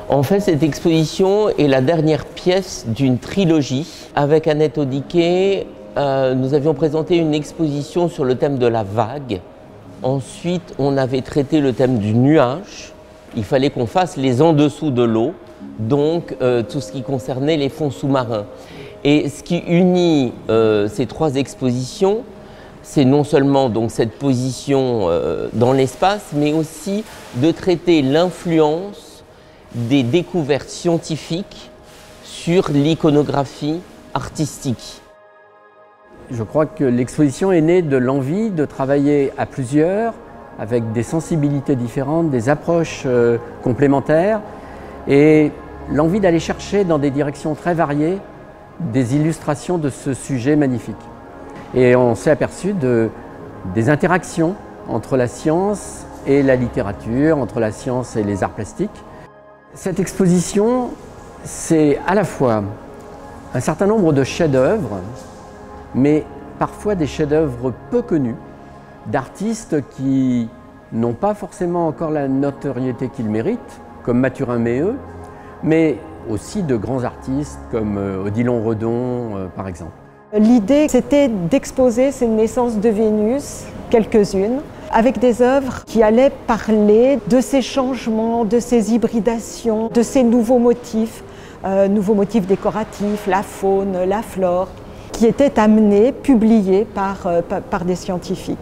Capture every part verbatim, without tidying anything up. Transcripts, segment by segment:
En fait, cette exposition est la dernière pièce d'une trilogie. Avec Annette Audiquet, euh, nous avions présenté une exposition sur le thème de la vague. Ensuite, on avait traité le thème du nuage. Il fallait qu'on fasse les en dessous de l'eau, donc euh, tout ce qui concernait les fonds sous-marins. Et ce qui unit euh, ces trois expositions, c'est non seulement donc cette position euh, dans l'espace, mais aussi de traiter l'influence des découvertes scientifiques sur l'iconographie artistique. Je crois que l'exposition est née de l'envie de travailler à plusieurs, avec des sensibilités différentes, des approches euh, complémentaires, et l'envie d'aller chercher dans des directions très variées des illustrations de ce sujet magnifique. Et on s'est aperçu de, des interactions entre la science et la littérature, entre la science et les arts plastiques. Cette exposition, c'est à la fois un certain nombre de chefs-d'œuvre, mais parfois des chefs-d'œuvre peu connus, d'artistes qui n'ont pas forcément encore la notoriété qu'ils méritent, comme Mathurin Méheut, mais aussi de grands artistes comme Odilon Redon, par exemple. L'idée, c'était d'exposer ces naissances de Vénus, quelques-unes, avec des œuvres qui allaient parler de ces changements, de ces hybridations, de ces nouveaux motifs, euh, nouveaux motifs décoratifs, la faune, la flore, qui étaient amenés, publiés par, euh, par des scientifiques.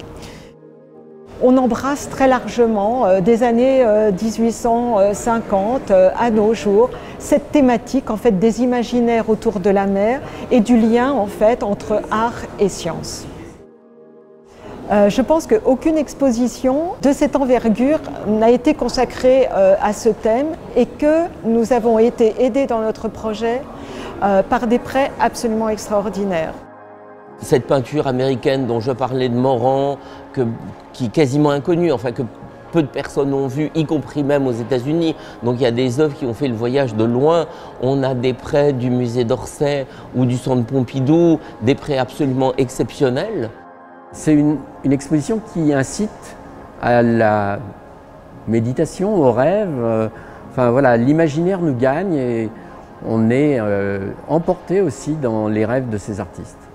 On embrasse très largement, euh, des années euh, mille huit cent cinquante euh, à nos jours, cette thématique en fait, des imaginaires autour de la mer et du lien en fait, entre art et science. Euh, je pense qu'aucune exposition de cette envergure n'a été consacrée euh, à ce thème et que nous avons été aidés dans notre projet euh, par des prêts absolument extraordinaires. Cette peinture américaine dont je parlais de Morand, que, qui est quasiment inconnue, enfin que peu de personnes ont vu, y compris même aux États-Unis. Donc il y a des œuvres qui ont fait le voyage de loin. On a des prêts du musée d'Orsay ou du centre Pompidou, des prêts absolument exceptionnels. C'est une, une exposition qui incite à la méditation, au rêve. Euh, enfin voilà, l'imaginaire nous gagne et on est euh, emporté aussi dans les rêves de ces artistes.